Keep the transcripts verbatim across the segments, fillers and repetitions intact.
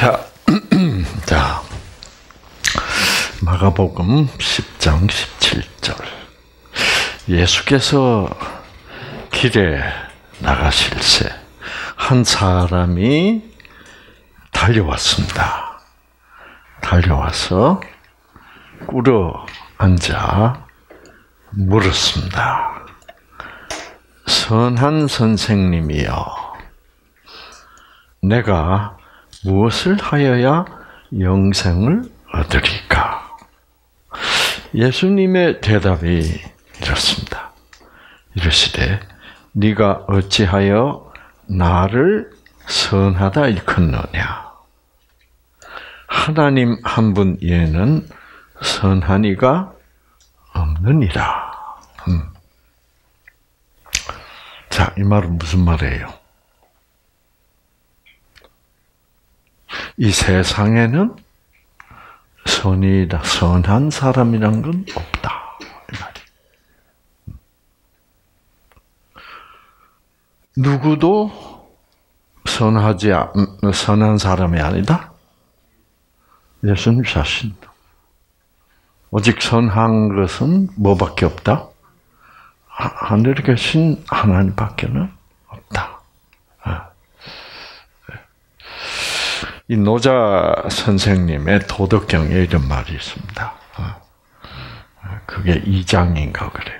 자, 자, 마가복음 십 장 십칠 절. 예수께서 길에 나가실새 한 사람이 달려왔습니다. 달려와서 꿇어 앉아 물었습니다. 선한 선생님이여, 내가 무엇을 하여야 영생을 얻으리까? 예수님의 대답이 이렇습니다. 이르시되 네가 어찌하여 나를 선하다 일컫느냐? 하나님 한 분 외에는 선한 이가 없느니라. 음. 자, 이 말은 무슨 말이에요? 이 세상에는 선이다, 선한 사람이란 건 없다. 이 말이에요. 누구도 선하지, 선한 사람이 아니다? 예수님 자신도. 오직 선한 것은 뭐밖에 없다? 하늘에 계신 하나님밖에는 없다. 이 노자 선생님의 도덕경에 이런 말이 있습니다. 그게 이 장인가 그래요.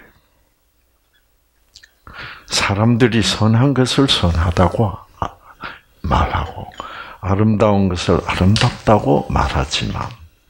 사람들이 선한 것을 선하다고 말하고 아름다운 것을 아름답다고 말하지만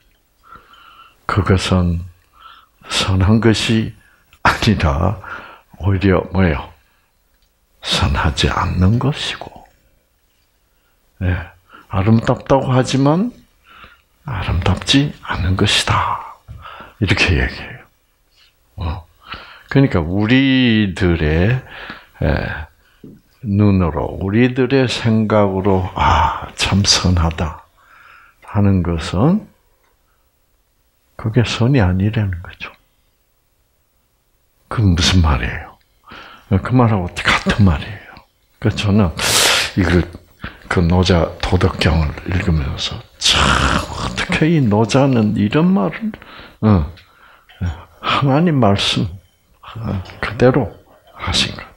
그것은 선한 것이 아니라 오히려 뭐예요? 선하지 않는 것이고, 네. 아름답다고 하지만 아름답지 않은 것이다. 이렇게 얘기해요. 어. 그러니까 우리들의 에, 눈으로, 우리들의 생각으로 아, 참 선하다 하는 것은 그게 선이 아니라는 거죠. 그건 무슨 말이에요? 그 말하고 같은 말이에요. 그래서 저는 이걸 그 노자 도덕경을 읽으면서 참 어떻게 이 노자는 이런 말을 어, 하나님 말씀 그대로 하신 것.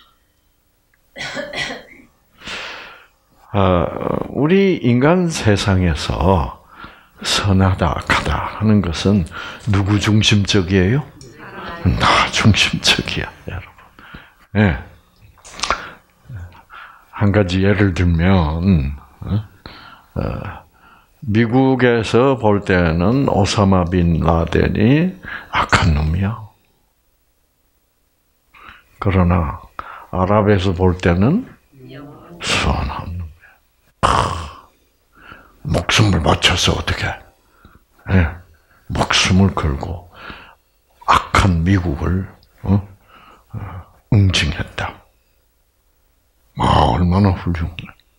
아, 우리 인간 세상에서 선하다, 악하다 하는 것은 누구 중심적이에요? 나 중심적이야, 여러분. 예. 네. 한 가지 예를 들면, 어, 미국에서 볼 때는 오사마 빈 라덴이 악한 놈이야. 그러나 아랍에서 볼 때는 선한 놈이야. 목숨을 바쳐서 어떻게? 네, 목숨을 걸고 악한 미국을 어? 어, 응징했다. 아, 얼마나 훌륭해.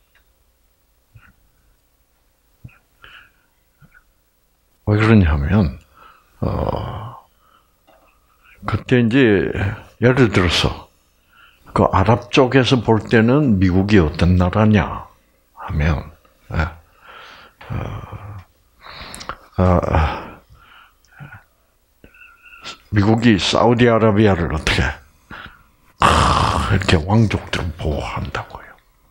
왜 그러냐면, 어, 그때 이제, 예를 들어서, 그 아랍 쪽에서 볼 때는 미국이 어떤 나라냐 하면, 예, 어, 어, 미국이 사우디아라비아를 어떻게, 이렇게 왕족들을 보호한다고요.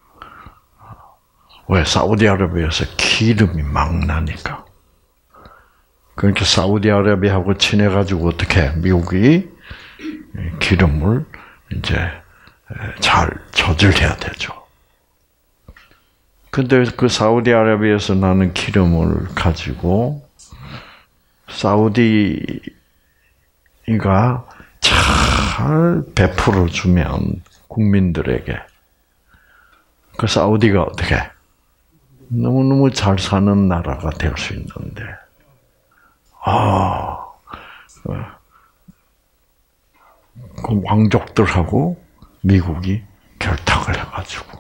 왜? 사우디아라비아에서 기름이 막 나니까. 그러니까 사우디아라비아하고 친해가지고 어떻게 미국이 기름을 이제 잘 조절해야 되죠. 근데 그 사우디아라비아에서 나는 기름을 가지고 사우디가 잘 베풀어 주면 국민들에게 그 사우디가 어떻게 너무너무 잘 사는 나라가 될 수 있는데 아, 그 왕족들하고 미국이 결탁을 해가지고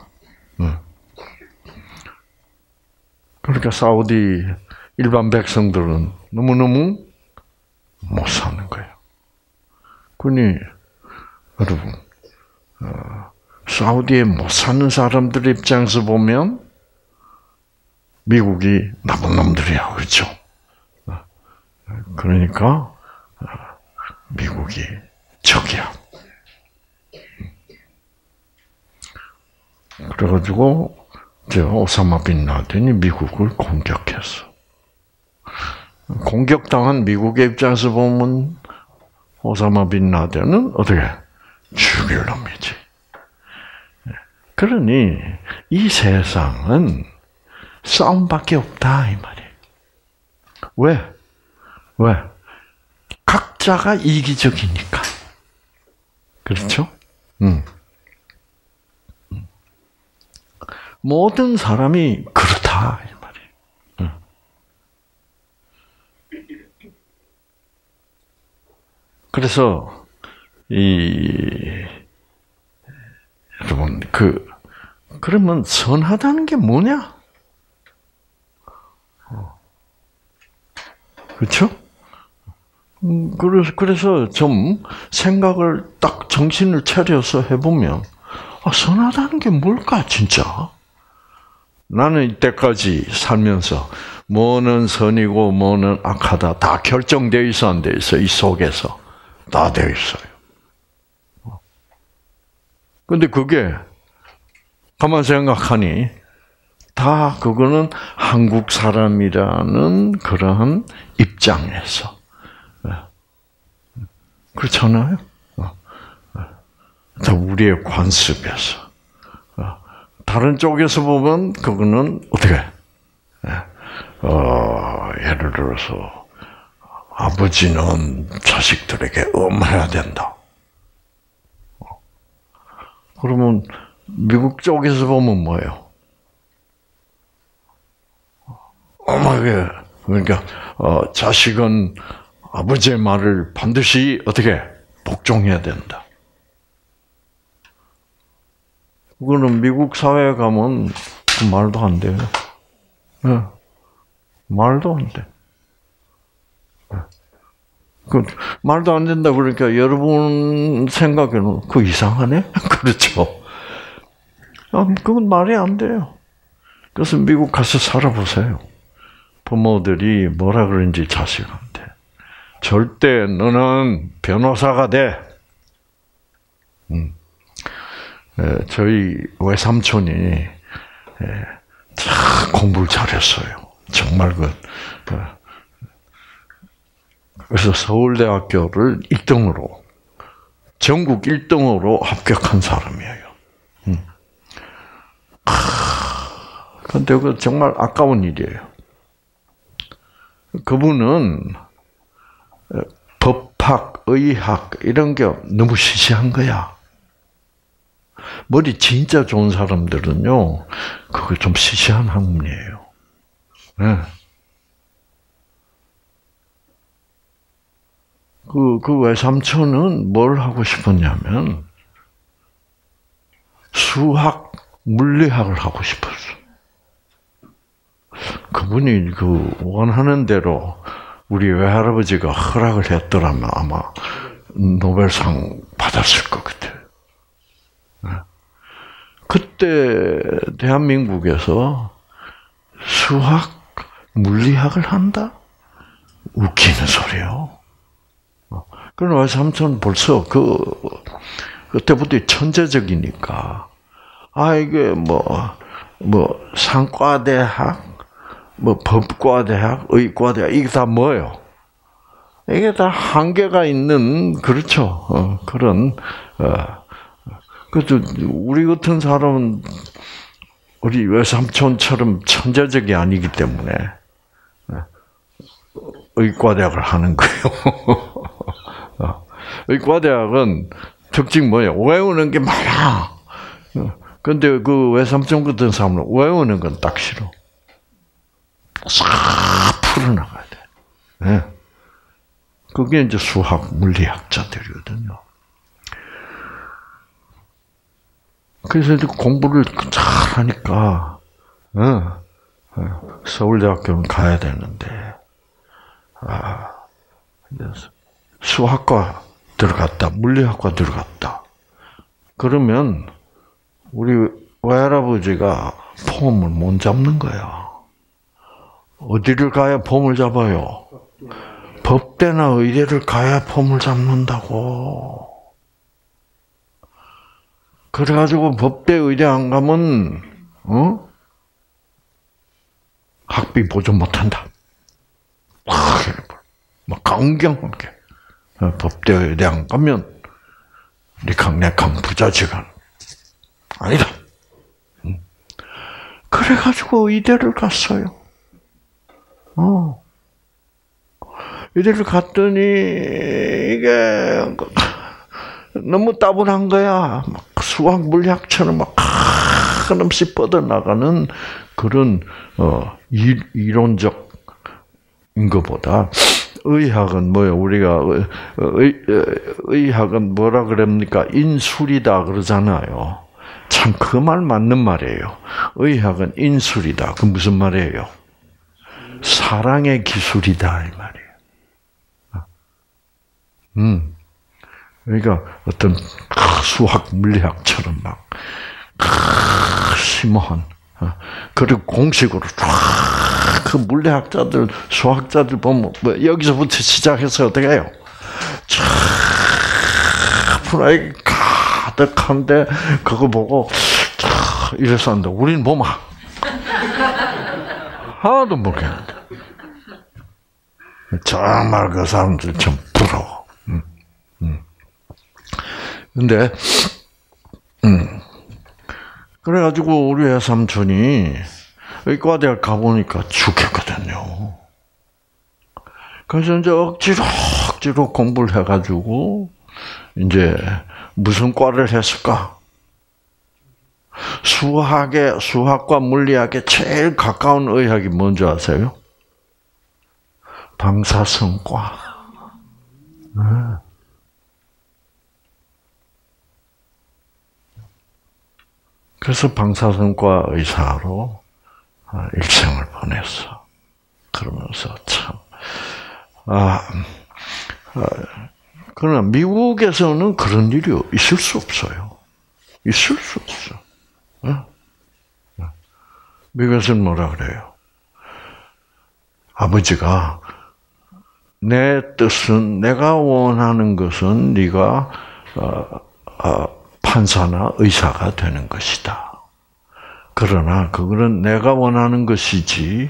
그러니까 사우디 일반 백성들은 너무너무 못 사는 거예요. 그러니 여러분, 어, 사우디에 못 사는 사람들 입장에서 보면 미국이 나쁜 놈들이야, 그렇죠? 그러니까 미국이 적이야. 그래가지고 이제 오사마 빈 라덴이 미국을 공격했어. 공격당한 미국의 입장에서 보면 오사마 빈 라덴은 어떻게 죽일 놈이지. 그러니 이 세상은 싸움밖에 없다 이 말이에요. 왜? 왜? 각자가 이기적이니까. 그렇죠? 음. 모든 사람이 그렇다 이 말이에요. 음. 그래서 이 여러분 그 그러면 선하다는 게 뭐냐? 그렇죠? 음, 그래서 그래서 좀 생각을 딱 정신을 차려서 해보면 아, 선하다는 게 뭘까 진짜? 나는 이때까지 살면서 뭐는 선이고 뭐는 악하다 다 결정되어 있어 안 되어 있어 이 속에서 다 되어 있어요. 근데 그게 가만 생각하니 다 그거는 한국 사람이라는 그러한 입장에서 그렇잖아요. 다 우리의 관습에서 다른 쪽에서 보면 그거는 어떻게 어, 예를 들어서 아버지는 자식들에게 엄해야 된다. 그러면 미국 쪽에서 보면 뭐예요? 엄하게 그러니까 어, 자식은 아버지의 말을 반드시 어떻게 복종해야 된다. 그거는 미국 사회에 가면 그 말도 안 돼요. 네. 말도 안 돼. 네. 그 말도 안 된다 그러니까 여러분 생각에는 그 이상하네? 그렇죠. 아, 그건 말이 안 돼요. 그래서 미국 가서 살아보세요. 부모들이 뭐라 그런지 자식한테. 절대 너는 변호사가 돼. 음. 에, 저희 외삼촌이 에, 참 공부를 잘했어요. 정말 그, 어. 그래서 서울대학교를 일 등으로 전국 일 등으로 합격한 사람이에요. 음. 근데 그 정말 아까운 일이에요. 그분은 법학, 의학 이런 게 너무 시시한 거야. 머리 진짜 좋은 사람들은요, 그거 좀 시시한 학문이에요. 네. 그, 그 외삼촌은 뭘 하고 싶었냐면, 수학, 물리학을 하고 싶었어. 그분이 그 원하는 대로 우리 외할아버지가 허락을 했더라면 아마 노벨상 받았을 것 같아요. 그때 대한민국에서 수학, 물리학을 한다? 웃기는 소리요. 그럼 외삼촌 벌써 그 그때부터 천재적이니까 아 이게 뭐 뭐 상과대학, 뭐 법과대학, 의과대학 이게 다 뭐예요? 이게 다 한계가 있는 그렇죠. 어, 그런 어, 그래도 우리 같은 사람은 우리 외삼촌처럼 천재적이 아니기 때문에 의과대학을 하는 거예요. 의과대학은 특징 뭐예요? 외우는 게 많아. 근데 그 외삼촌 같은 사람은 외우는 건 딱 싫어. 싹 풀어나가야 돼. 네. 그게 이제 수학, 물리학자들이거든요. 그래서 이제 공부를 잘 하니까, 어, 서울대학교는 가야 되는데, 아, 수학과 들어갔다, 물리학과 들어갔다. 그러면, 우리 외할아버지가 폼을 못 잡는 거야. 어디를 가야 폼을 잡아요? 법대나 의대를 가야 폼을 잡는다고. 그래가지고 법대 의대 안 가면 어? 학비 보존 못한다. 막 강경하게 법대 의대 안 가면 니캉내캉 부자지간 아니다. 그래가지고 의대를 갔어요. 어. 의대를 갔더니 이게 너무 따분한 거야. 막 수학 물리학처럼 막 한없이 뻗어나가는 그런 어, 이, 이론적인 것보다 의학은 뭐예요? 우리가 의, 의학은 뭐라 그럽니까? 인술이다 그러잖아요. 참 그 말 맞는 말이에요. 의학은 인술이다. 그 무슨 말이에요? 사랑의 기술이다 이 말이에요. 음, 그러니까 어떤 수학 물리학처럼 막 심오한 그리고 공식으로 그 물리학자들, 수학자들 보면 뭐 여기서부터 시작해서 어떻게 해요? 쫙 프라이 가득한데 그거 보고 쫙 이래서 한다. 우리는 뭐마 하나도 모르겠는데 정말 그 사람들 좀 부러워. 음, 음. 근데 음. 그래가지고 우리 외삼촌이 의과대학 가보니까 죽겠거든요. 그래서 이제 억지로 억지로 공부를 해가지고 이제 무슨 과를 했을까? 수학에 수학과 물리학에 제일 가까운 의학이 뭔지 아세요? 방사선과. 네. 그래서 방사선과 의사로 일생을 보냈어. 그러면서 참, 아, 아, 그러나 미국에서는 그런 일이 있을 수 없어요. 있을 수 없어. 어? 미국에서는 뭐라 그래요? 아버지가 내 뜻은 내가 원하는 것은 네가 어, 어, 판사나 의사가 되는 것이다. 그러나 그거는 내가 원하는 것이지,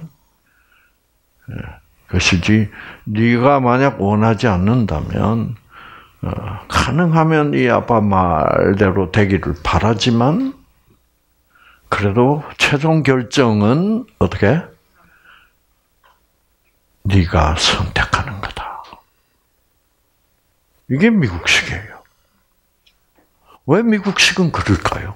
것이지 네가 만약 원하지 않는다면 가능하면 이 아빠 말대로 되기를 바라지만 그래도 최종 결정은 어떻게? 네가 선택하는 거다. 이게 미국식이에요. 왜 미국식은 그럴까요?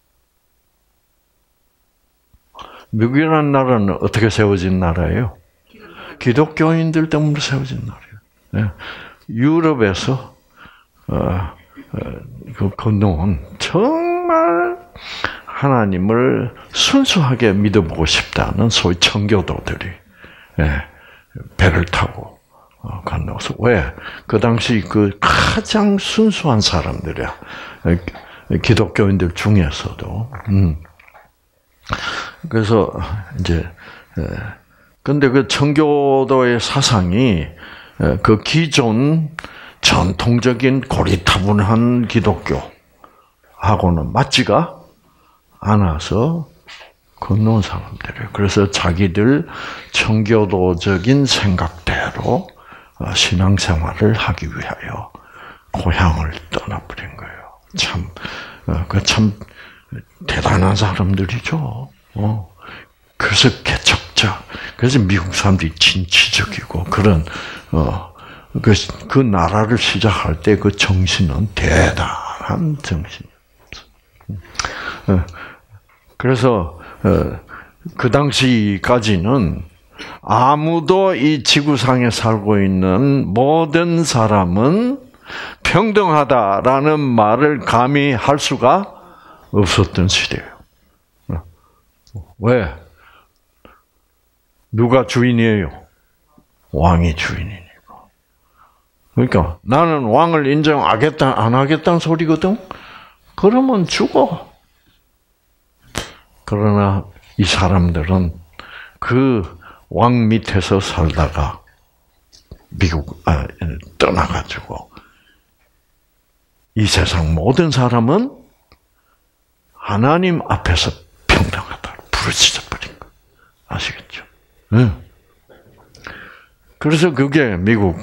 미국이라는 나라는 어떻게 세워진 나라예요? 기독교인들 때문에 세워진 나라예요. 네. 유럽에서 어, 어, 그 건너온 정말 하나님을 순수하게 믿어보고 싶다는 소위 청교도들이 네, 배를 타고 어, 건너서 왜? 그 당시 그 가장 순수한 사람들이야. 기독교인들 중에서도. 음. 그래서 이제 근데 그 청교도의 사상이 그 기존 전통적인 고리타분한 기독교하고는 맞지가 않아서 건너온 사람들이에요. 그래서 자기들 청교도적인 생각대로 신앙생활을 하기 위하여 고향을 떠나버린 거예요. 참, 그 참 대단한 사람들이죠. 어. 그래서 개척자. 그래서 미국 사람들이 진취적이고 그런 어, 그, 그 나라를 시작할 때 그 정신은 대단한 정신이었어. 그래서 어, 그 당시까지는 아무도 이 지구상에 살고 있는 모든 사람은 평등하다라는 말을 감히 할 수가 없었던 시대예요. 왜? 누가 주인이에요? 왕이 주인이니까. 그러니까 나는 왕을 인정하겠다, 안 하겠다는 소리거든? 그러면 죽어. 그러나 이 사람들은 그 왕 밑에서 살다가 미국 아, 떠나가지고 이 세상 모든 사람은 하나님 앞에서 평등하다 부르짖어 버린 거 아시겠죠? 네. 그래서 그게 미국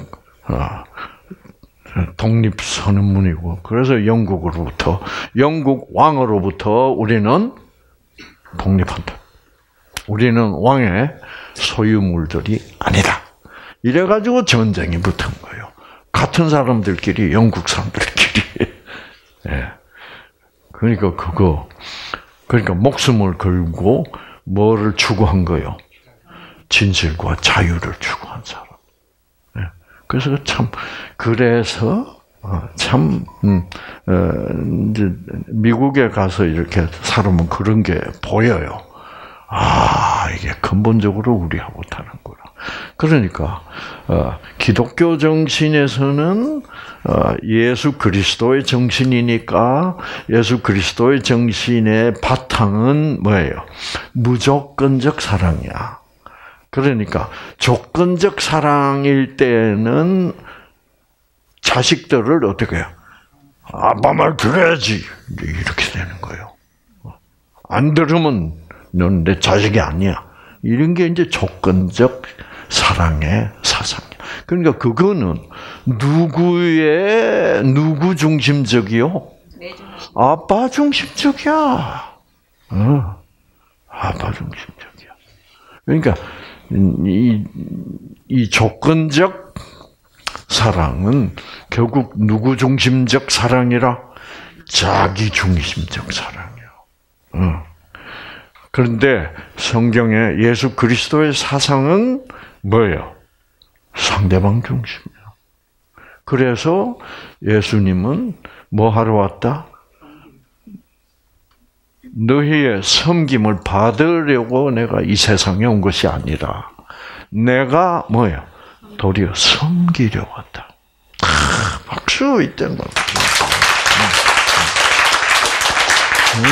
독립 선언문이고, 그래서 영국으로부터 영국 왕으로부터 우리는 독립한다. 우리는 왕의 소유물들이 아니다. 이래가지고 전쟁이 붙은 거예요. 같은 사람들끼리, 영국 사람들끼리. 예. 그러니까 그거, 그러니까 목숨을 걸고 뭐를 추구한 거요? 진실과 자유를 추구한 사람. 예. 그래서 참, 그래서 참, 음, 어, 이제 미국에 가서 이렇게 살으면 그런 게 보여요. 아, 이게 근본적으로 우리하고 다른구나. 그러니까 어, 기독교 정신에서는 어, 예수 그리스도의 정신이니까 예수 그리스도의 정신의 바탕은 뭐예요? 무조건적 사랑이야. 그러니까 조건적 사랑일 때는 자식들을 어떻게 해요? 아빠 말 들어야지. 이렇게 되는 거예요. 안 들으면 넌 내 자식이 아니야. 이런 게 이제 조건적 사랑의 사상이야. 그러니까 그거는 누구의, 누구 중심적이요? 아빠 중심적이야. 어. 아빠 중심적이야. 그러니까 이, 이 조건적 사랑은 결국 누구 중심적 사랑이라? 자기 중심적 사랑이에요. 어. 그런데 성경의 예수 그리스도의 사상은 뭐예요? 상대방 중심이에요. 그래서 예수님은 뭐 하러 왔다? 너희의 섬김을 받으려고 내가 이 세상에 온 것이 아니라 내가 뭐예요? 도리어 섬기려 왔다. 아, 박수 이때는 박수. 음.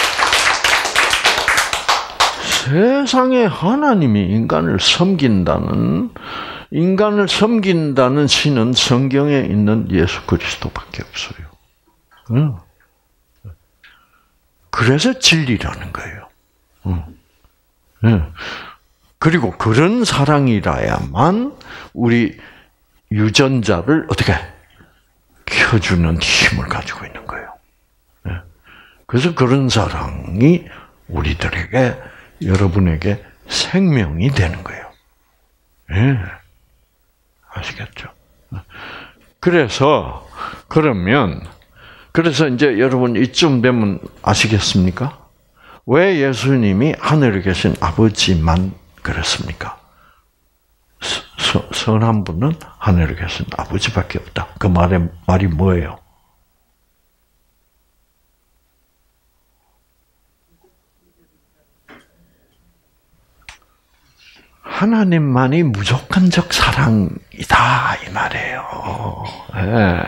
세상에 하나님이 인간을 섬긴다는, 인간을 섬긴다는 신은 성경에 있는 예수 그리스도밖에 없어요. 응. 그래서 진리라는 거예요. 응. 응. 그리고 그런 사랑이라야만 우리 유전자를 어떻게 켜주는 힘을 가지고 있는 거예요. 그래서 그런 사랑이 우리들에게, 여러분에게 생명이 되는 거예요. 예. 아시겠죠? 그래서, 그러면, 그래서 이제 여러분 이쯤 되면 아시겠습니까? 왜 예수님이 하늘에 계신 아버지만 그랬습니까? 서, 선한 분은 하늘에 계신 아버지밖에 없다. 그 말의 말이 뭐예요? 하나님만이 무조건적 사랑이다 이 말이에요. 네.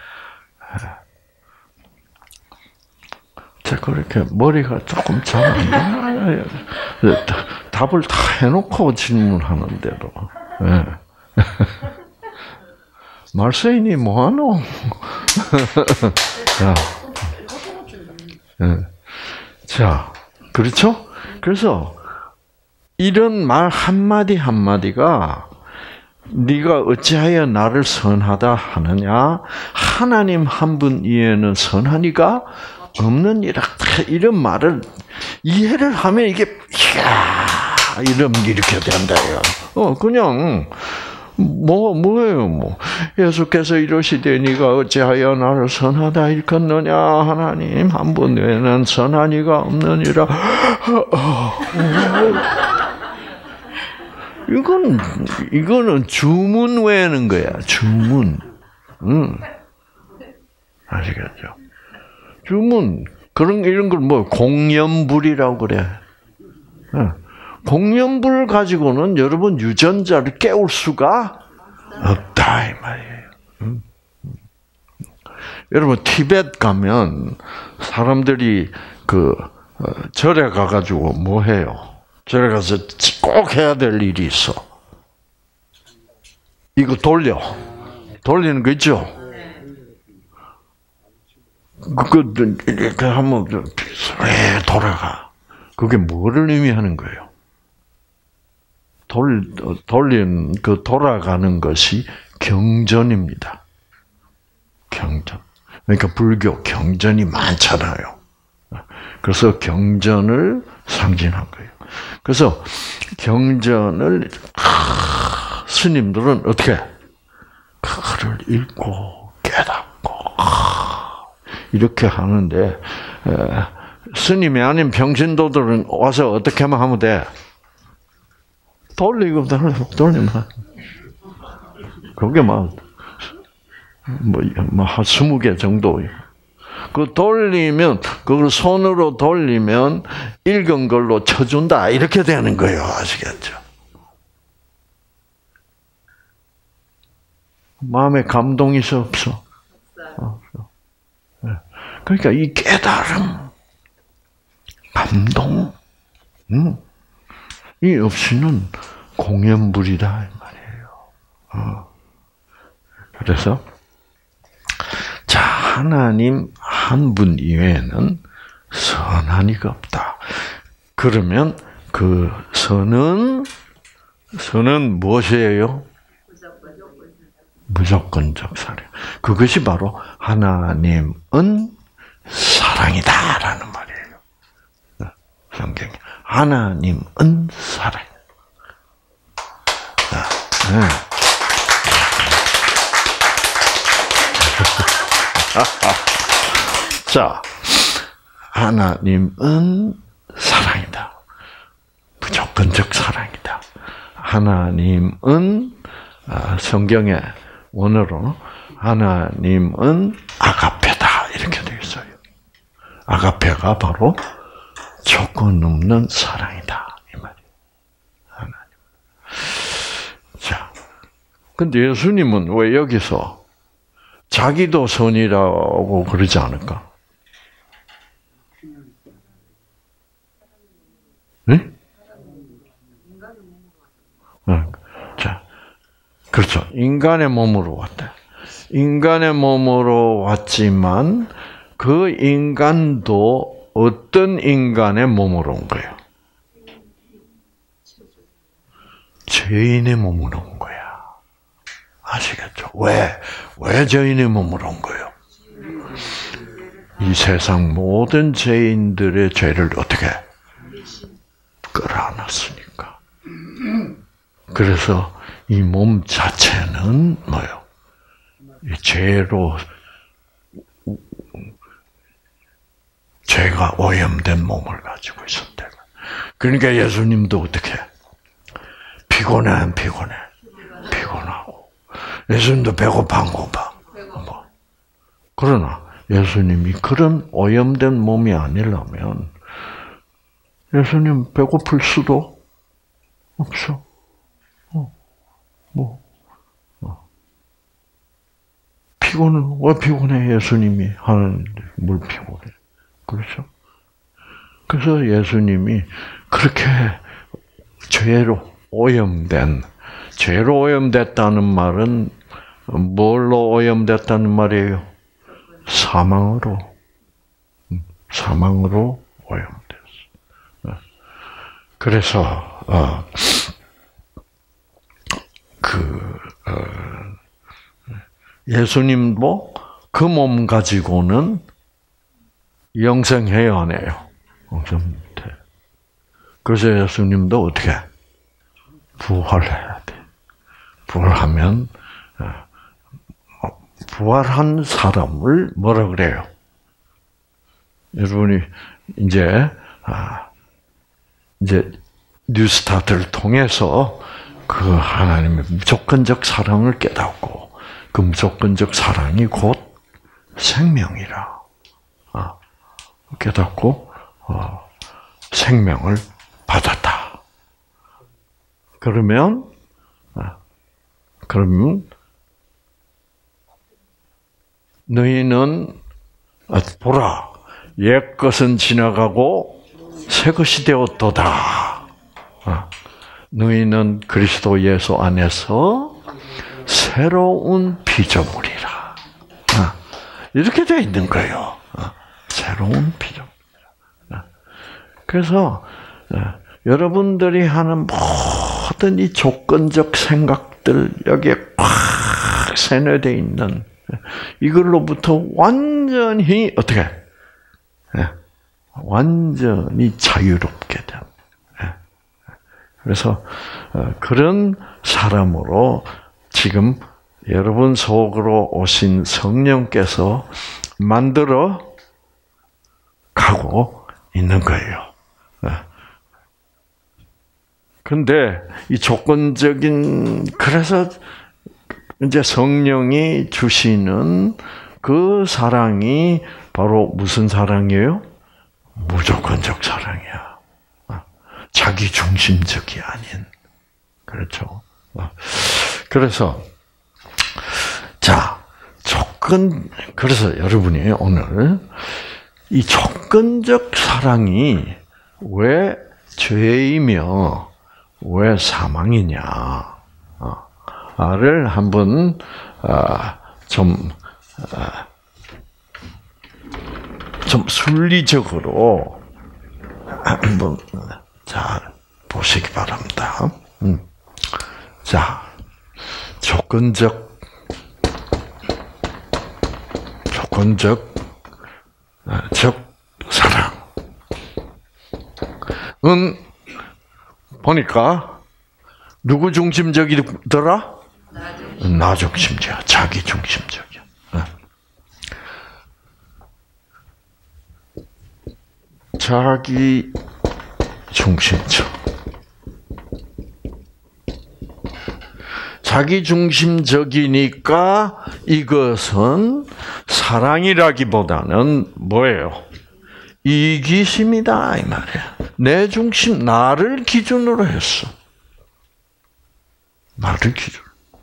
제가 그렇게 머리가 조금 잘 안 나요. 답을 다 해놓고 질문하는데도. 네. 말세인이 뭐하노? 자, 네. 자, 그렇죠? 그래서 이런 말 한마디 한마디가 네가 어찌하여 나를 선하다 하느냐? 하나님 한 분 이외에는 선한 이가 없느니라. 이런 말을 이해를 하면 이게 이야 이런 이렇게 된다요. 어 그냥 뭐 뭐예요 뭐 예수께서 이러시되 네가 어찌하여 나를 선하다 일컫느냐? 하나님 한 분 외에는 선한 이가 없느니라. 이건 이거는 주문 외는 거야. 주문. 응. 아시겠죠? 주문. 그런 이런 걸 뭐 공연불이라고 그래. 응. 공연불 가지고는 여러분 유전자를 깨울 수가 없다 이 말이에요. 응. 여러분 티벳 가면 사람들이 그 절에 가가지고 뭐 해요? 절에 가서 꼭 해야 될 일이 있어. 이거 돌려. 돌리는 거 있죠? 그, 이렇게 하면, 에 돌아가. 그게 뭐를 의미하는 거예요? 돌, 돌린, 그 돌아가는 것이 경전입니다. 경전. 그러니까 불교 경전이 많잖아요. 그래서 경전을 상징한 거예요. 그래서 경전을, 아, 스님들은 어떻게? 그거를 읽고 깨닫고, 아, 이렇게 하는데, 에, 스님이 아닌 병신도들은 와서 어떻게 하면 돼? 돌리고 돌리면 그게 막 뭐 한 스무 개 정도. 그 돌리면 그걸 손으로 돌리면 읽은 걸로 쳐준다 이렇게 되는 거예요. 아시겠죠? 마음에 감동이 있어 없어? 없어. 그러니까 이 깨달음, 감동, 음, 이 없이는 공연불이다 이 말이에요. 어. 그래서 자 하나님 한 분 이외에는 선한 이가 없다. 그러면 그 선은 선은 무엇이에요? 무조건적 사랑. 그것이 바로 하나님은 사랑이다라는 말이에요. 성경에 하나님은 사랑. 네. 자, 하나님은 사랑이다. 무조건적 사랑이다. 하나님은 성경의 원어로 하나님은 아가페다 이렇게 되어 있어요. 아가페가 바로 조건 없는 사랑이다 이 말이에요. 하나님. 자, 근데 예수님은 왜 여기서 자기도 선이라고 그러지 않을까? 네? 자, 그렇죠. 인간의 몸으로 왔다. 인간의 몸으로 왔지만 그 인간도 어떤 인간의 몸으로 온 거예요? 죄인의 몸으로 온 거야. 아시겠죠? 왜? 왜 죄인의 몸으로 온 거예요? 이 세상 모든 죄인들의 죄를 어떻게 끌어안았으니까. 그래서 이 몸 자체는 뭐요? 이 죄로 죄가 오염된 몸을 가지고 있었대. 그러니까 예수님도 어떻게? 피곤해 안 피곤해? 피곤하고. 예수님도 배고파 안 고파? 뭐. 그러나 예수님이 그런 오염된 몸이 아니라면 예수님 배고플 수도 없어. 어, 뭐, 어. 피곤은 왜 피곤해? 예수님이 하는데 뭘 피곤해? 그렇죠? 그래서 예수님이 그렇게 죄로 오염된, 죄로 오염됐다는 말은 뭘로 오염됐다는 말이에요? 사망으로, 사망으로 오염됐어. 그래서 어, 그 어, 예수님도 그 몸 가지고는 영생해야 안 해요? 영생 못해. 그래서 예수님도 어떻게? 부활해야 돼. 부활하면, 부활한 사람을 뭐라 그래요? 여러분이 이제, 이제, 뉴스타트를 통해서 그 하나님의 무조건적 사랑을 깨닫고, 그 무조건적 사랑이 곧 생명이라. 깨닫고 어, 생명을 받았다. 그러면 어, 그러면 너희는 아, 보라 옛 것은 지나가고 새 것이 되었도다. 너희는 그리스도 예수 안에서 새로운 피조물이라. 이렇게 되어 있는 거예요. 새로운 피조물이라. 그래서 여러분들이 하는 모든 이 조건적 생각들 여기에 꽉 세뇌되어 있는 이걸로부터 완전히 어떻게 완전히 자유롭게 된. 그래서 그런 사람으로 지금 여러분 속으로 오신 성령께서 만들어 가고 있는 거예요. 근데 이 조건적인 그래서 이제 성령이 주시는 그 사랑이 바로 무슨 사랑이에요? 무조건적 사랑이야. 자기 중심적이 아닌. 그렇죠. 그래서 자, 조건 그래서 여러분이 오늘 이 조건적 사랑이 왜 죄이며 왜 사망이냐를 한번 좀 좀 순리적으로 한번 잘 보시기 바랍니다. 음. 자, 조건적, 조건적, 적 사랑은 보니까 누구 중심적이더라? 나 중심적, 자기 중심적이야. 자기 중심적. 자기 중심적이니까 이것은 사랑이라기보다는 뭐예요? 이기심이다 이 말이야. 내 중심, 나를 기준으로 했어. 나를 기준.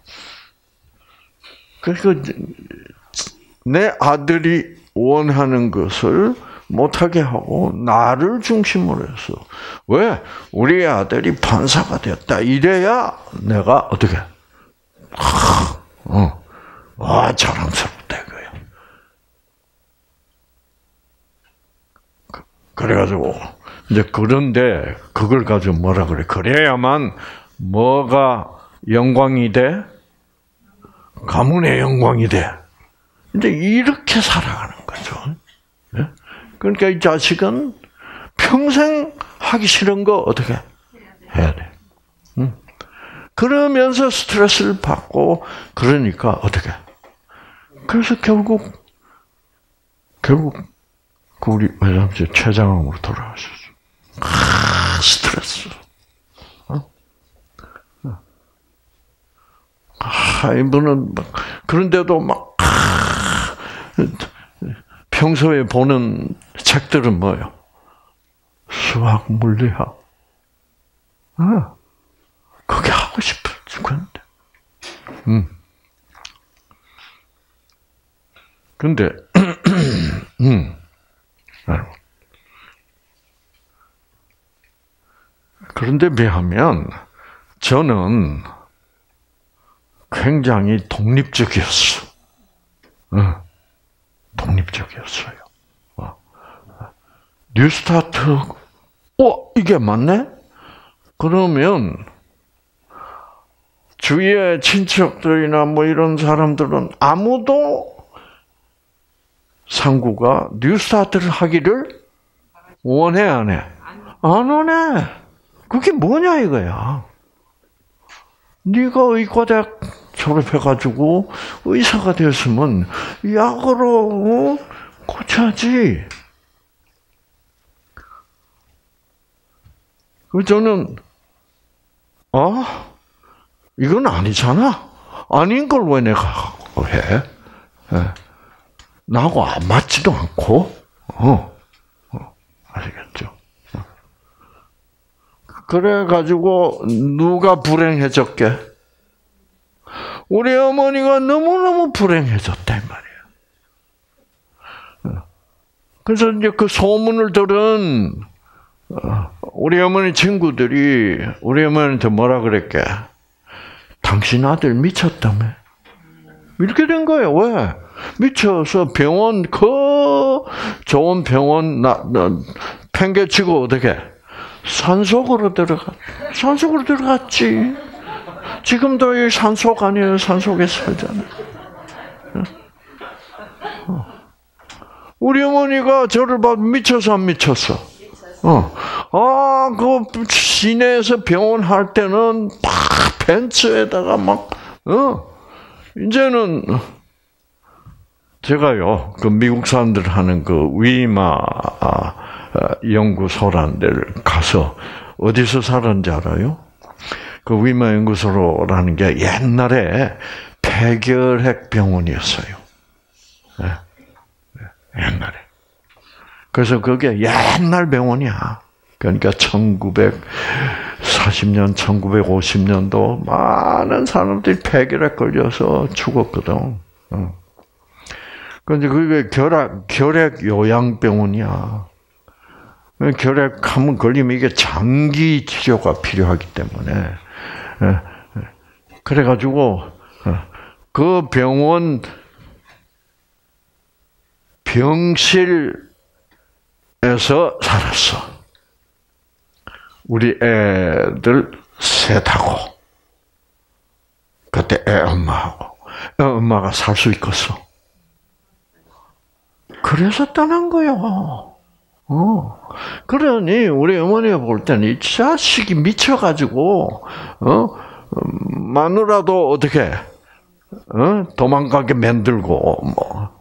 그러니까 내 아들이 원하는 것을 못하게 하고 나를 중심으로 해서 왜? 우리 아들이 판사가 됐다. 이래야 내가 어떻게? 하, 어, 와 자랑스럽다 이거야. 그래가지고 이제 그런데 그걸 가지고 뭐라 그래? 그래야만 뭐가 영광이 돼? 가문의 영광이 돼. 이제 이렇게 살아가는 거죠. 네? 그러니까 이 자식은 평생 하기 싫은 거 어떻게 해야 돼? 응? 그러면서 스트레스를 받고 그러니까 어떻게? 그래서 결국 결국 그 우리 회장님 췌장암으로 돌아가셨어. 아, 스트레스. 어? 아, 이분은 막 그런데도 막 아, 평소에 보는 책들은 뭐예요? 수학, 물리학. 아, 그게 하고 싶어 죽었는데. 음. 근데, 음. 그런데 비하면 저는 굉장히 독립적이었어. 어. 독립적이었어요. 어. 뉴스타트, 어, 이게 맞네? 그러면 주위의 친척들이나 뭐 이런 사람들은 아무도 상구가 뉴스타트를 하기를 원해, 안 해? 안 원해. 그게 뭐냐 이거야. 네가 의과대학 졸업해가지고 의사가 되었으면 약으로 고쳐야지. 그 저는 어 이건 아니잖아. 아닌 걸 왜 내가 해? 네. 나하고 안 맞지도 않고, 어, 어 아시겠죠? 어. 그래가지고 누가 불행해졌게? 우리 어머니가 너무너무 불행해졌단 말이에요. 그래서 이제 그 소문을 들은 우리 어머니 친구들이 우리 어머니한테 뭐라 그랬게? 당신 아들 미쳤다며. 이렇게 된 거예요. 왜? 미쳐서 병원, 그 좋은 병원, 나, 나, 팽개치고 어떻게? 산속으로 들어가, 산속으로 들어갔지. 지금도 이 산속 아니에요. 산속에 살잖아. 우리 어머니가 저를 봐 미쳐서 안 미쳤어. 어, 아, 그 시내에서 병원 할 때는 막 벤츠에다가 막, 어, 이제는 제가요, 그 미국 사람들 하는 그 위마 연구소라는 데를 가서 어디서 살았는지 알아요? 그 위마 연구소라는 게 옛날에 폐결핵 병원이었어요. 네. 옛날에. 그래서 그게 옛날 병원이야. 그러니까 천구백사십 년, 천구백오십 년도 많은 사람들이 폐결핵 걸려서 죽었거든. 그런데 그게 결핵, 결핵 요양병원이야. 결핵 한번 걸리면 이게 장기 치료가 필요하기 때문에. 그래가지고, 그 병원 병실에서 살았어. 우리 애들 셋하고. 그때 애 엄마하고. 애 엄마가 살 수 있겠어. 그래서 떠난 거요. 어. 그러니 우리 어머니가 볼 때는 이 자식이 미쳐가지고 어 마누라도 어떻게 어 도망가게 만들고 뭐.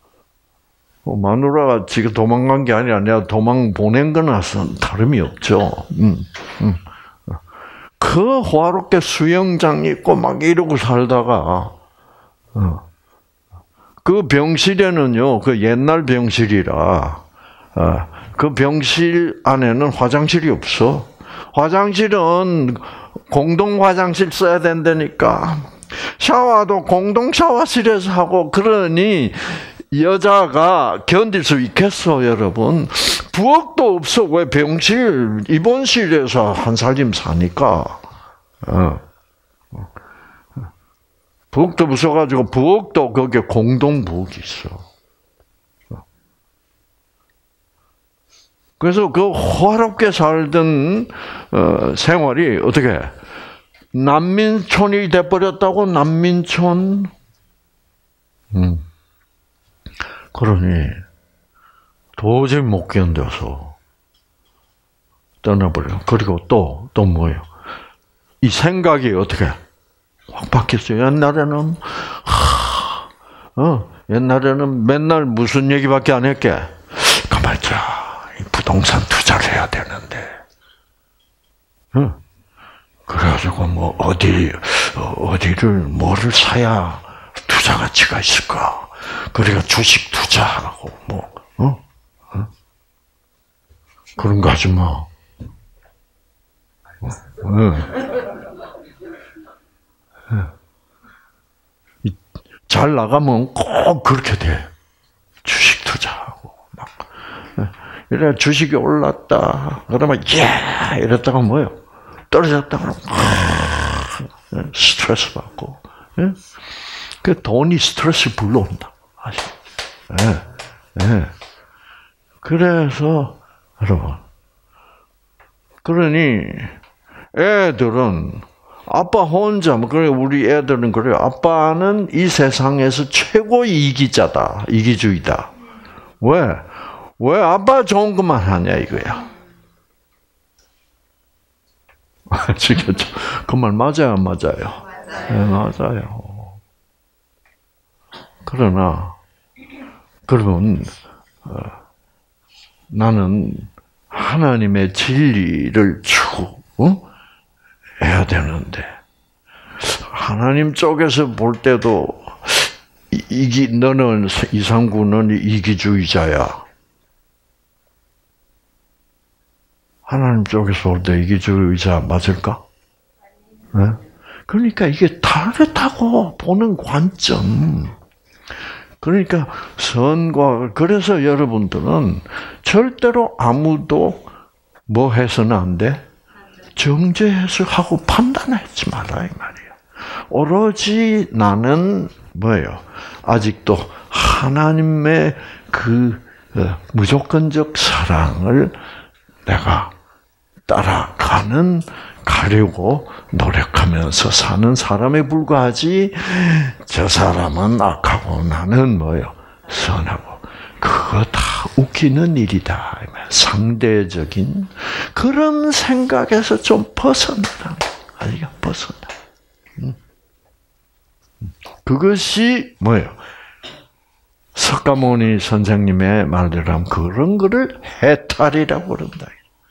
마누라가 지금 도망간 게 아니라 내가 도망 보낸 거나 다름이 없죠. 음, 음. 그 호화롭게 수영장 있고 막 이러고 살다가 어. 그 병실에는요, 그 옛날 병실이라 어, 그 병실 안에는 화장실이 없어. 화장실은 공동 화장실 써야 된다니까. 샤워도 공동 샤워실에서 하고 그러니. 여자가 견딜 수 있겠어, 여러분? 부엌도 없어. 왜 병실, 입원실에서 한 살림 사니까. 어. 부엌도 없어가지고, 부엌도 거기에 공동 부엌이 있어. 그래서 그 호화롭게 살던, 어, 생활이 어떻게, 난민촌이 돼버렸다고, 난민촌? 음. 그러니 도저히 못 견뎌서 떠나버려. 그리고 또, 또 뭐예요? 이 생각이 어떻게 확 바뀌었어요. 옛날에는 하, 어, 옛날에는 맨날 무슨 얘기밖에 안 했게. 가만있자. 부동산 투자를 해야 되는데. 어. 그래가지고 뭐 어디 어디를 뭐를 사야 투자 가치가 있을까? 그러니까 주식 투자하고 뭐 어? 어? 그런 거 하지 마. 어? 어. 잘 나가면 꼭 그렇게 돼. 주식 투자하고 막 이래 주식이 올랐다. 그러면 예 이랬다가 뭐요? 떨어졌다 그러면 스트레스 받고. 예? 그 돈이 스트레스 불러온다. 아시죠? 예, 예. 그래서, 여러분. 그러니, 애들은, 아빠 혼자, 그래, 우리 애들은 그래요. 아빠는 이 세상에서 최고 이기자다. 이기주의다. 왜? 왜 아빠 좋은 것만 하냐, 이거야. 아시겠죠? 그 말 맞아요, 맞아요? 맞아요. 네, 맞아요. 그러나, 그러면, 어, 나는 하나님의 진리를 추구해야 되는데, 하나님 쪽에서 볼 때도, 이기, 너는, 이상구는 이기주의자야. 하나님 쪽에서 볼 때 이기주의자 맞을까? 네? 그러니까 이게 다르다고 보는 관점. 그러니까 선과 그래서 여러분들은 절대로 아무도 뭐 해서는 안 돼? 정죄해석하고 판단하지 마라 이 말이에요. 오로지 나는 뭐예요? 아직도 하나님의 그 무조건적 사랑을 내가 따라가는 가려고 노력하면서 사는 사람에 불과하지. 저 사람은 악하고 나는 뭐요? 선하고. 그거 다 웃기는 일이다. 상대적인 그런 생각에서 좀 벗어나라. 아니요, 벗어나. 그것이 뭐예요? 석가모니 선생님의 말대로 하면 그런 거를 해탈이라고 그런다.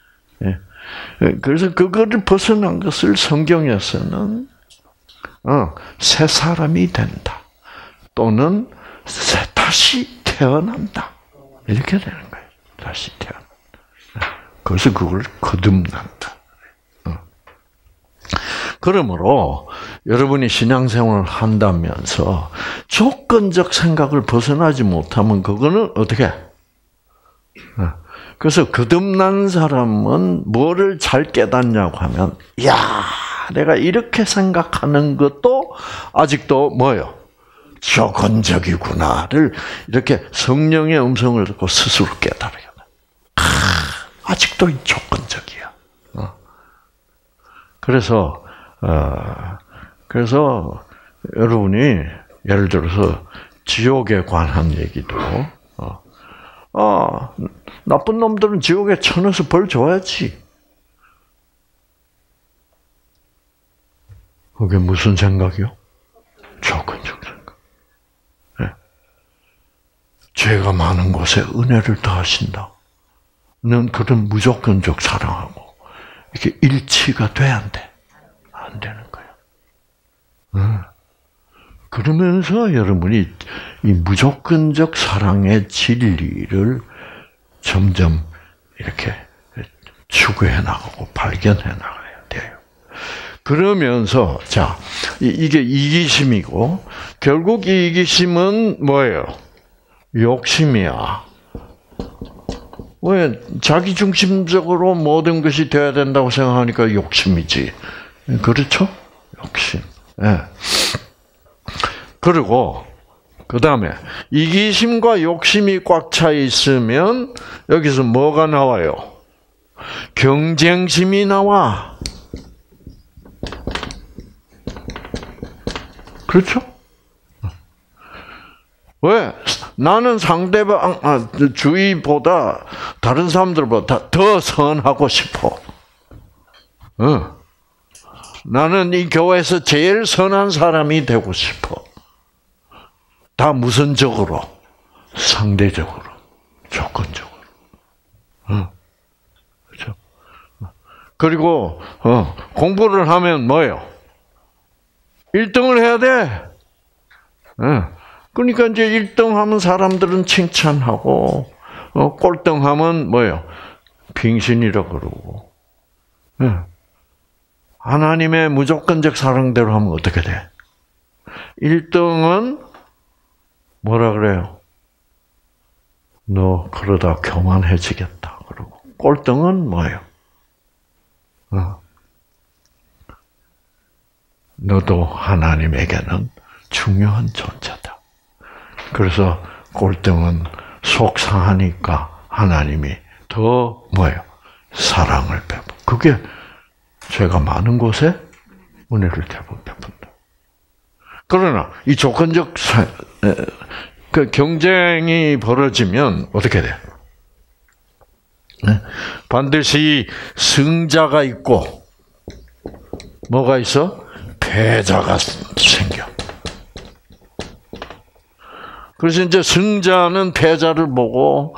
그래서 그거를 벗어난 것을 성경에서는 어, 새 사람이 된다. 또는 새, 다시 태어난다. 이렇게 되는 거예요. 다시 태어난다. 그래서 그걸 거듭난다. 어. 그러므로 여러분이 신앙생활을 한다면서 조건적 생각을 벗어나지 못하면 그거는 어떻게 해? 어. 그래서 거듭난 사람은 뭐를 잘 깨닫냐고 하면, 야, 내가 이렇게 생각하는 것도 아직도 뭐요? 조건적이구나를 이렇게 성령의 음성을 듣고 스스로 깨달아요. 아, 아직도 조건적이야. 어. 그래서 어, 그래서 여러분이 예를 들어서 지옥에 관한 얘기도. 아, 나쁜 놈들은 지옥에 쳐넣어서 벌 줘야지. 그게 무슨 생각이요? 조건적 생각. 네. 죄가 많은 곳에 은혜를 더하신다. 는 그런 무조건적 사랑하고 이렇게 일치가 돼야 안 돼. 안 되는 거예요. 네. 그러면서 여러분이 이 무조건적 사랑의 진리를 점점 이렇게 추구해 나가고 발견해 나가야 돼요. 그러면서 자, 이게 이기심이고 결국 이 이기심은 뭐예요? 욕심이야. 왜 자기 중심적으로 모든 것이 돼야 된다고 생각하니까 욕심이지. 그렇죠? 욕심. 예. 그리고 그 다음에 이기심과 욕심이 꽉 차 있으면 여기서 뭐가 나와요? 경쟁심이 나와. 그렇죠? 왜? 나는 상대방 아, 주위보다 다른 사람들보다 더 선하고 싶어. 어. 나는 이 교회에서 제일 선한 사람이 되고 싶어. 다 무선적으로, 상대적으로, 조건적으로. 어. 그렇죠? 그리고 어, 공부를 하면 뭐예요? 일 등을 해야 돼. 어. 그러니까 이제 일 등 하면 사람들은 칭찬하고, 어, 꼴등 하면 뭐예요? 빙신이라 그러고. 어. 하나님의 무조건적 사랑대로 하면 어떻게 돼? 일 등은 뭐라 그래요? 너 그러다 교만해지겠다. 그러고 꼴등은 뭐예요? 어. 너도 하나님에게는 중요한 존재다. 그래서 꼴등은 속상하니까 하나님이 더 뭐예요? 사랑을 베푸. 그게 죄가 많은 곳에 은혜를 대부분 베푼다. 그러나 이 조건적 사, 그 경쟁이 벌어지면 어떻게 돼? 반드시 승자가 있고 뭐가 있어? 패자가 생겨. 그래서 이제 승자는 패자를 보고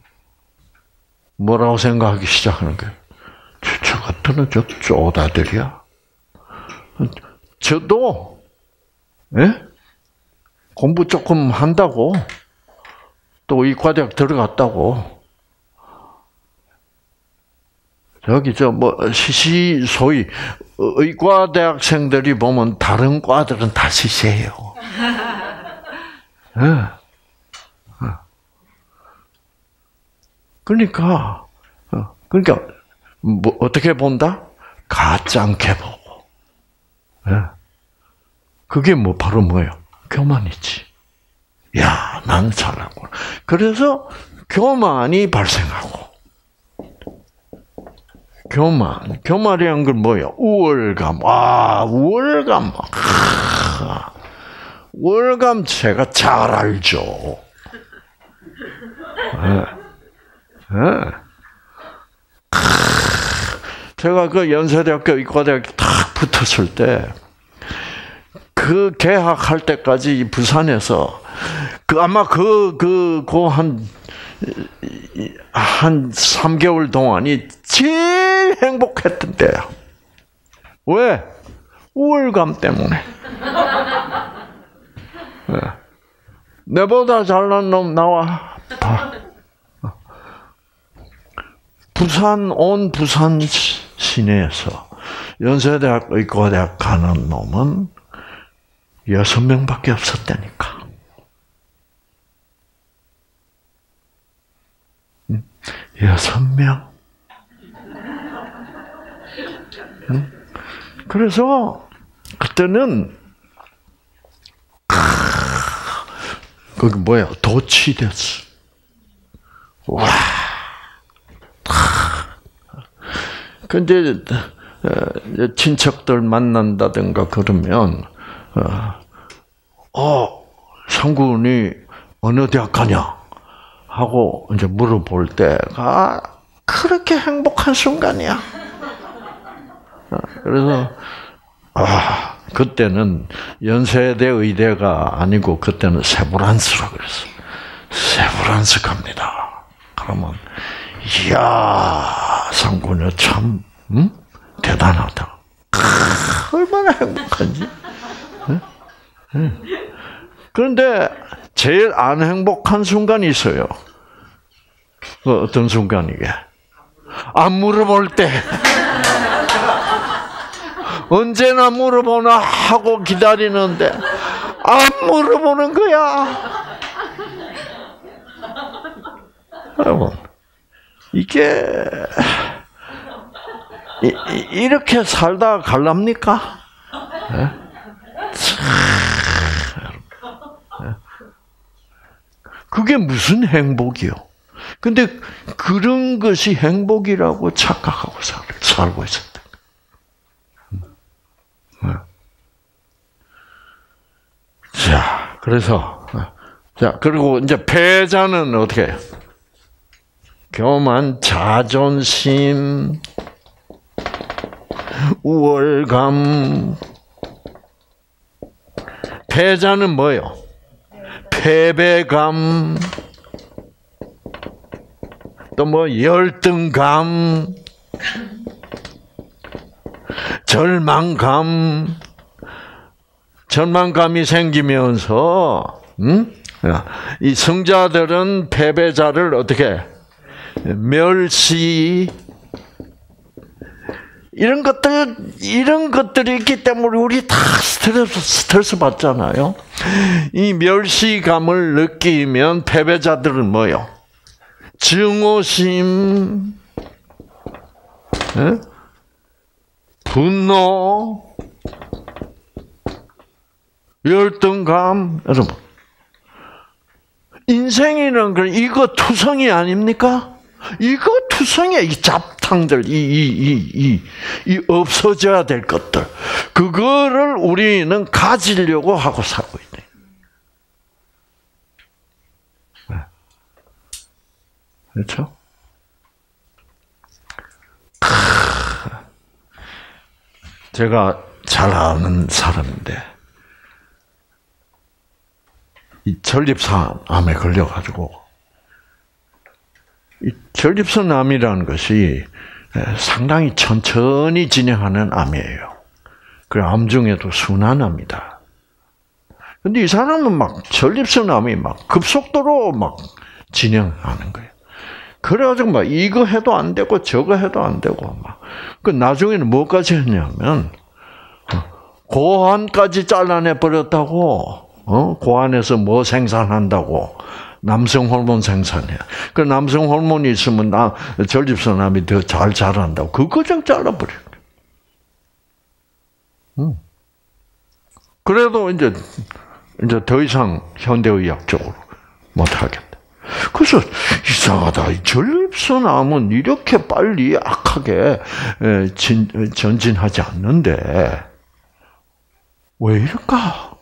뭐라고 생각하기 시작하는 거예요. 저 같은 저 쪼다들이야. 저도 예? 공부 조금 한다고 또 의과대학 들어갔다고 저기 저 뭐 시시 소위 의과대학생들이 보면 다른 과들은 다 시시해요. 예. 그러니까 그러니까 뭐 어떻게 본다? 가짜게 보고. 예. 그게 뭐 바로 뭐예요? 교만이지. 야, 나는 잘하구나. 그래서 교만이 발생하고. 교만. 교만이란 건 뭐예요? 우월감. 아, 우월감. 아, 우월감 제가 잘 알죠. 네. 네. 제가 그 연세대학교 이과대학교 딱 붙었을 때, 그 개학할 때까지 부산에서, 그 아마 그, 그, 그 한, 한 삼 개월 동안이 제일 행복했던 때야. 왜? 우월감 때문에. 네. 내보다 잘난 놈 나와. 봐. 부산, 온 부산 시내에서 연세대학 의과대학 가는 놈은 여섯 명밖에 없었다니까. 여섯 명. 그래서 그때는 거기 뭐야? 도취됐어. 와. 근데 친척들 만난다든가 그러면 어, 상군이 어느 대학 가냐 하고 이제 물어볼 때가 그렇게 행복한 순간이야. 그래서 아, 그때는 연세대 의대가 아니고 그때는 세브란스라고 그랬어. 세브란스 갑니다. 그러면 이야, 상군이 참 응? 대단하다. 크, 얼마나 행복한지. 응? 응. 그런데 제일 안 행복한 순간이 있어요. 그 어떤 순간이게? 안 물어볼 때. 언제나 물어보나 하고 기다리는데 안 물어보는 거야. 여러분, 이게 이, 이렇게 살다 갈랍니까? 네? 그게 무슨 행복이요? 근데 그런 것이 행복이라고 착각하고 살, 살고 있었다. 자, 그래서 자 그리고 이제 패자는 어떻게 해요? 교만, 자존심, 우월감. 패자는 뭐예요? 패배감, 또 뭐 열등감, 절망감. 절망감이 생기면서, 음? 이 승자들은 패배자를 어떻게 멸시, 이런 것들, 이런 것들이 있기 때문에 우리 다 스트레스, 스트레스 받잖아요. 이 멸시감을 느끼면 패배자들은 뭐요? 증오심, 에? 분노, 열등감. 여러분, 인생이란 건 이거 투성이 아닙니까? 이거 투성이야. 이 잡탕들, 이, 이, 이, 이, 이 없어져야 될 것들. 그거를 우리는 가지려고 하고 살고 있네. 그렇죠? 제가 잘 아는 사람인데, 이 전립선암에 걸려가지고, 이 전립선암이라는 것이 상당히 천천히 진행하는 암이에요. 그 암 중에도 순환암이다. 근데 이 사람은 막 전립선암이 막 급속도로 막 진행하는 거예요. 그래가지고 막 이거 해도 안 되고 저거 해도 안 되고 막. 그 나중에는 뭐까지 했냐면 고환까지 잘라내 버렸다고. 어? 고환에서 뭐 생산한다고 남성 호르몬 생산해. 그 남성 호르몬이 있으면 나 전립선암이 더 잘 자란다고. 그거 그냥 잘라버려. 음. 그래도 이제 이제 더 이상 현대의학적으로 못 하겠다. 그래서 이상하다. 전립선암은 이렇게 빨리 악하게 진, 전진하지 않는데 왜 이럴까?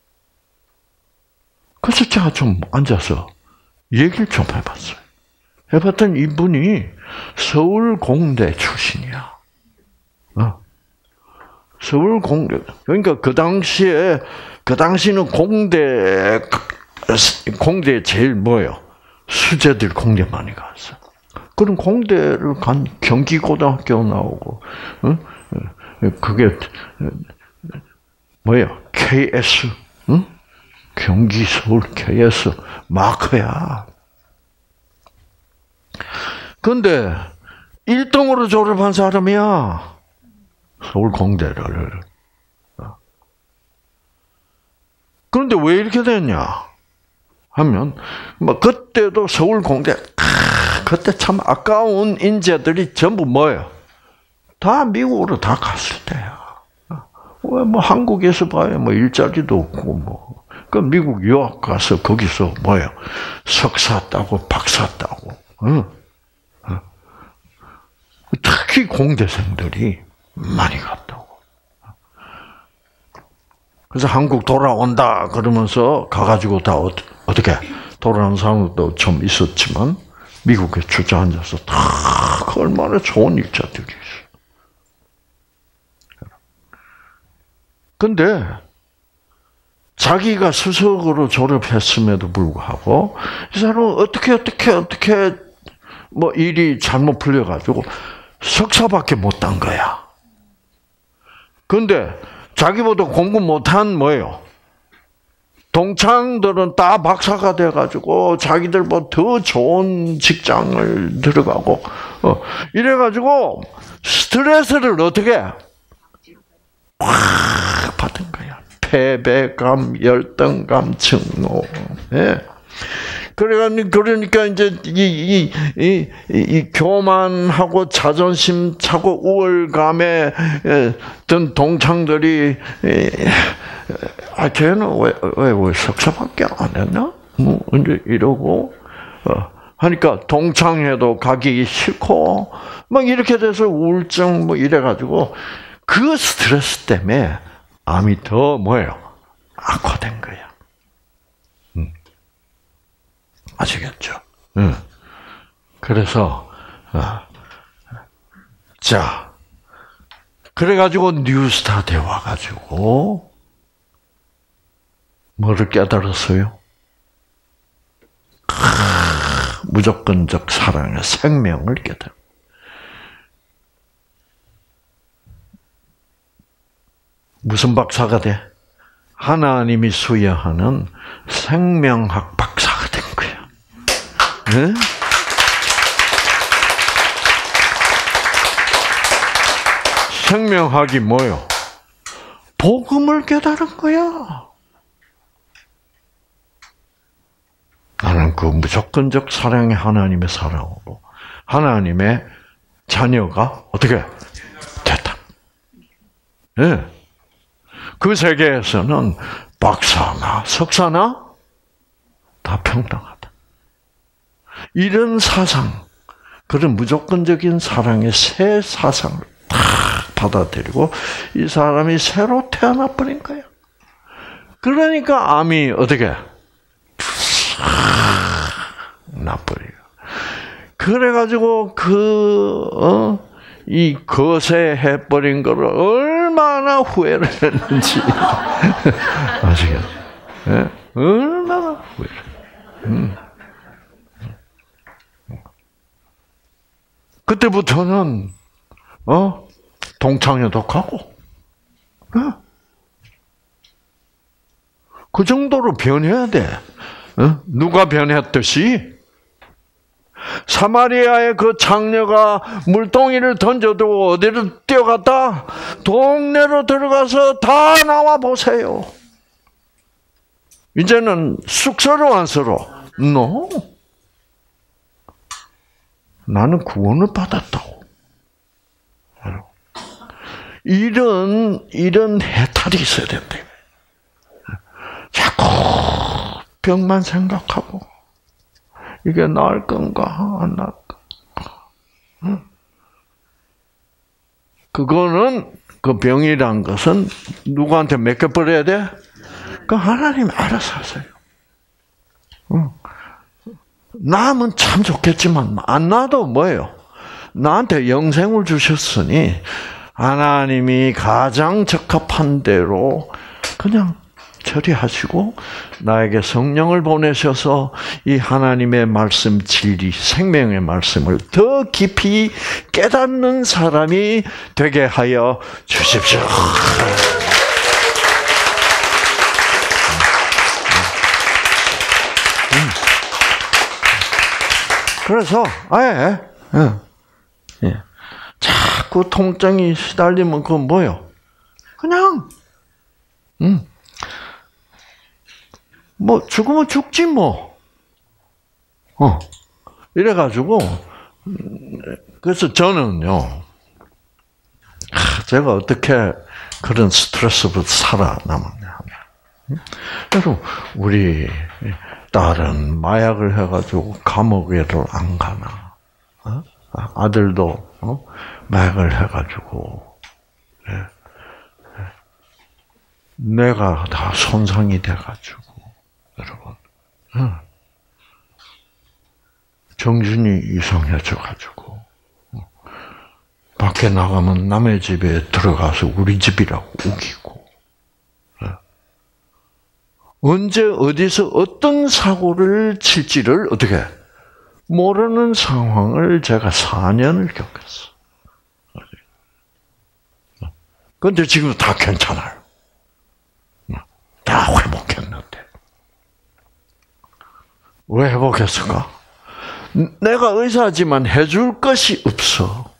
그래서 제가 좀 앉아서 얘기를 좀 해봤어요. 해봤더니 이분이 서울공대 출신이야. 어. 서울공대. 그러니까 그 당시에 그 당시는 공대 공대 제일 뭐요? 수재들 공대 많이 갔어. 그럼 공대를 간 경기고등학교 나오고, 응? 그게 뭐예요? 케이에스, 응? 경기 서울 케이에스 마크야. 근데 일 등으로 졸업한 사람이야. 서울 공대를. 그런데 왜 이렇게 됐냐? 하면 뭐 그때도 서울 공대 아, 그때 참 아까운 인재들이 전부 뭐예요? 다 미국으로 다 갔을 때야. 왜 뭐 한국에서 봐야 뭐 일자리도 없고 뭐 그 미국 유학 가서 거기서 뭐예요? 석사 따고 박사 따고. 응. 응. 특히 공대생들이 많이 갔다고. 그래서 한국 돌아온다 그러면서 가가지고 다 어떻게 돌아온 사람도 좀 있었지만 미국에 주저앉아서 다 얼마나 좋은 일자들이 있어. 근데 자기가 수석으로 졸업했음에도 불구하고 이 사람은 어떻게 어떻게 어떻게 뭐 일이 잘못 풀려가지고 석사밖에 못 딴 거야. 근데 자기보다 공부 못한 뭐예요? 동창들은 다 박사가 돼가지고 자기들보다 더 좋은 직장을 들어가고 어, 이래가지고 스트레스를 어떻게 확 받은 거야. 패배감, 열등감, 증오. 예. 그러니까 그러니까 이제 이 이 이 이 교만하고 자존심 차고 우월감에 든 동창들이 아 쟤는 왜왜 왜 석사밖에 안 했나? 뭐 이제 이러고 어, 하니까 동창회도 가기 싫고 막 이렇게 돼서 우울증 뭐 이래가지고 그 스트레스 때문에 암이 더 뭐예요? 악화된 거야. 음. 아시겠죠? 응. 그래서, 어, 자, 그래가지고 뉴스타트에 와가지고, 뭐를 깨달았어요? 크, 무조건적 사랑의 생명을 깨달아. 무슨 박사가 돼? 하나님이 수여하는 생명학 박사가 된 거야. 네? 생명학이 뭐요? 복음을 깨달은 거야. 나는 그 무조건적 사랑의 하나님의 사랑으로 하나님의 자녀가 어떻게 됐다. 네. 그 세계에서는 박사나 석사나 다 평등하다. 이런 사상, 그런 무조건적인 사랑의 새 사상을 다 받아들이고 이 사람이 새로 태어나 버린 거야. 그러니까 암이 어떻게 나버려. 그래가지고 그 어? 이 거세해버린 거를 얼마나 후회를 했는지 아시겠죠? 네? 얼마나 후회를. 음. 그때부터는 어 동창회도 가고, 어? 그 정도로 변해야 돼. 어? 누가 변했듯이. 사마리아의 그 장녀가 물동이를 던져두고 어디로 뛰어갔다? 동네로 들어가서 다 나와 보세요. 이제는 숙소로 안 서로 No. 나는 구원을 받았다고. 이런, 이런 해탈이 있어야 된대. 자꾸 병만 생각하고, 이게 나을 건가, 안 나을 건가. 그거는, 그 병이란 것은 누구한테 맡겨버려야 돼? 그 하나님이 알아서 하세요. 나면 참 좋겠지만, 안 나도 뭐예요? 나한테 영생을 주셨으니, 하나님이 가장 적합한 대로 그냥 처리하시고 나에게 성령을 보내셔서 이 하나님의 말씀 진리, 생명의 말씀을 더 깊이 깨닫는 사람이 되게 하여 주십시오. 그래서 아예 예. 자꾸 통증이 시달리면 그건 뭐요? 그냥 음. 뭐 죽으면 죽지 뭐. 어. 이래가지고 그래서 저는요. 제가 어떻게 그런 스트레스로 살아남았냐. 그래서 우리 딸은 마약을 해가지고 감옥에를 안 가나. 어? 아들도 어? 마약을 해가지고 예. 예. 뇌가 다 손상이 돼가지고 여러분 어. 정신이 이상해져가지고 어. 밖에 나가면 남의 집에 들어가서 우리 집이라고 우기고 예. 언제 어디서 어떤 사고를 칠지를 어떻게 모르는 상황을 제가 사 년을 겪었어. 그런데 지금 다 괜찮아요. 다 회복했는데. 왜 회복했을까? 내가 의사지만 해줄 것이 없어.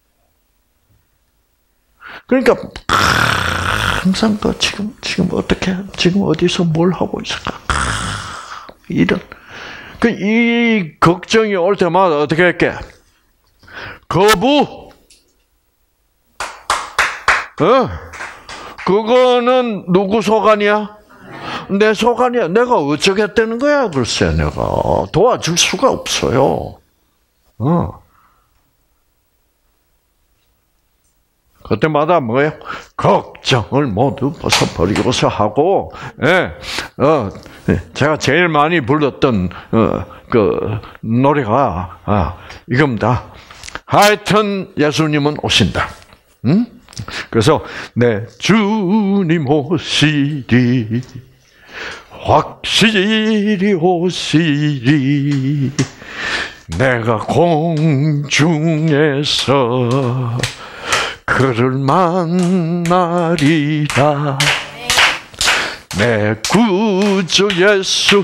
그러니까 항상 그 지금 지금 어떻게 지금 어디서 뭘 하고 있을까? 이런. 그 이 걱정이 올 때마다 어떻게 할게? 거부. 어? 그거는 누구 소관이야? 내 소관이야. 내가 어쩌겠다는 거야, 글쎄, 내가 도와줄 수가 없어요. 어. 그때마다 뭐예요? 걱정을 모두 벗어버리고서 하고, 예, 어, 제가 제일 많이 불렀던 어, 그 노래가 아, 이겁니다. 하여튼 예수님은 오신다. 응? 그래서 내 주님 오시리, 확실히 오시리, 내가 공중에서 그를 만나리라. 내 구주 예수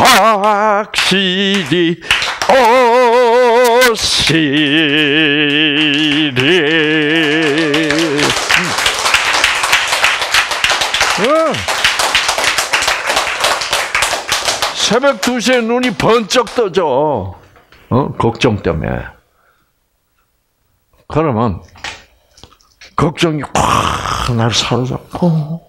확실히 오시리. 새벽 두 시에 눈이 번쩍 떠져. 어? 걱정 때문에. 그러면 걱정이 확 날 사로잡고,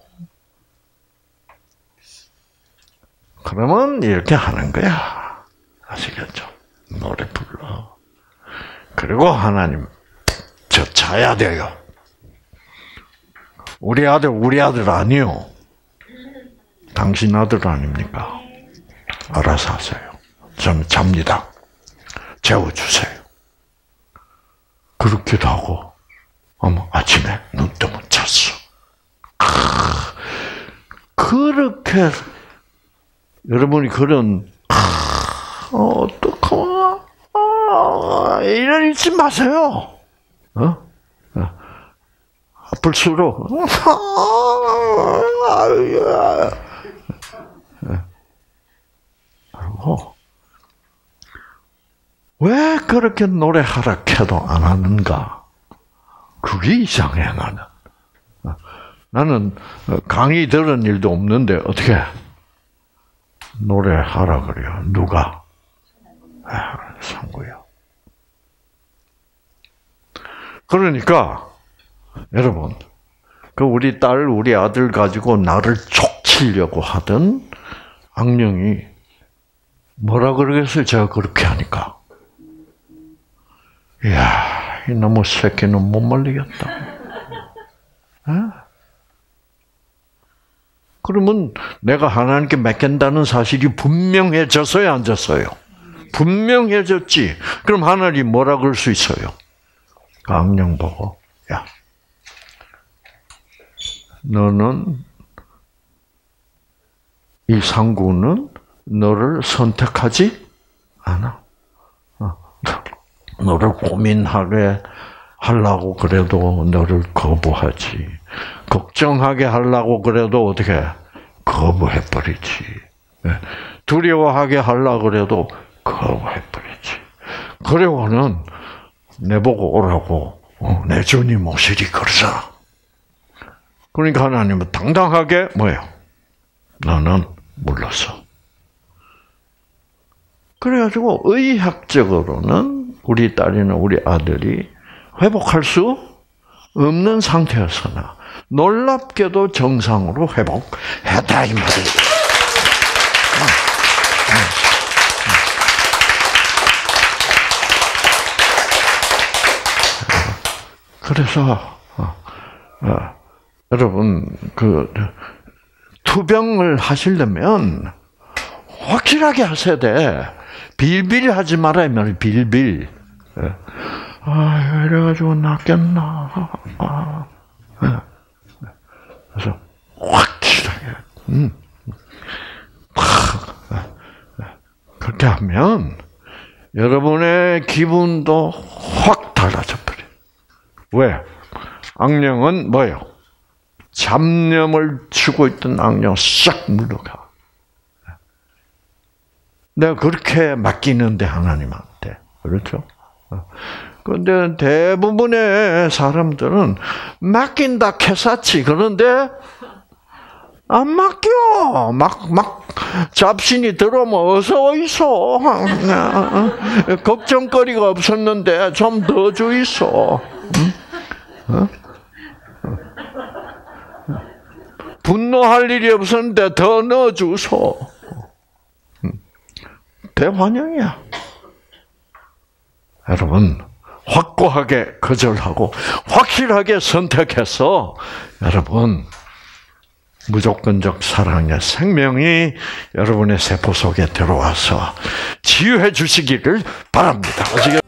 그러면 이렇게 하는 거야. 아시겠죠? 노래 불러. 그리고 하나님, 저 자야 돼요. 우리 아들, 우리 아들 아니요. 당신 아들 아닙니까? 알아서 하세요. 저는 잡니다. 재워주세요. 그렇기도 하고, 어머, 아침에 눈 뜨면 잤어. 아, 그렇게, 여러분이 그런, 아, 어떡하나, 아, 이런 잊지 마세요. 어? 어. 아플수록, 아, 그리고, 왜 그렇게 노래하라 해도 안 하는가? 그게 이상해, 나는. 나는 강의 들은 일도 없는데, 어떻게, 노래하라 그래요. 누가? 아, 상구요. 그러니까 여러분, 그 우리 딸, 우리 아들 가지고 나를 촉치려고 하던 악령이 뭐라 그러겠어요? 제가 그렇게 하니까. 이야, 이놈의 새끼는 못 말리겠다. 에? 그러면 내가 하나님께 맡긴다는 사실이 분명해졌어요, 안 졌어요? 분명해졌지. 그럼 하나님이 뭐라 그럴 수 있어요? 악령 보고, 야, 너는, 이 상구는 너를 선택하지 않아. 너를 고민하게 하려고 그래도 너를 거부하지. 걱정하게 하려고 그래도 어떻게 거부해버리지. 두려워하게 하려고 그래도 거부해버리지. 그리고는 내보고 오라고 내 주님 오시리 그러잖아. 그러니까 하나님은 당당하게 뭐예요? 너는 물러서. 그래가지고 의학적으로는 우리 딸이나 우리 아들이 회복할 수 없는 상태였으나 놀랍게도 정상으로 회복했다 이 말이에요. 그래서 어, 어, 여러분 그 투병을 하시려면 확실하게 하셔야 돼. 빌빌하지 말아야 말이야. 빌빌. 아, 이래가지고 낫겠나. 아, 그래서 확실하게. 음. 그렇게 하면 여러분의 기분도 확 달라져 버려. 왜? 악령은 뭐예요? 잡념을 주고 있던 악령 싹 물러가. 내가 그렇게 맡기는데 하나님한테. 그렇죠? 그런데 대부분의 사람들은 맡긴다 캐사치. 그런데 안 맡겨. 막, 막 잡신이 들어오면 어서 있어. 걱정거리가 없었는데 좀 더 주 있어. 응? 분노할 일이 없었는데 더 넣어주소. 대환영이야. 여러분, 확고하게 거절하고 확실하게 선택해서 여러분 무조건적 사랑의 생명이 여러분의 세포 속에 들어와서 치유해 주시기를 바랍니다.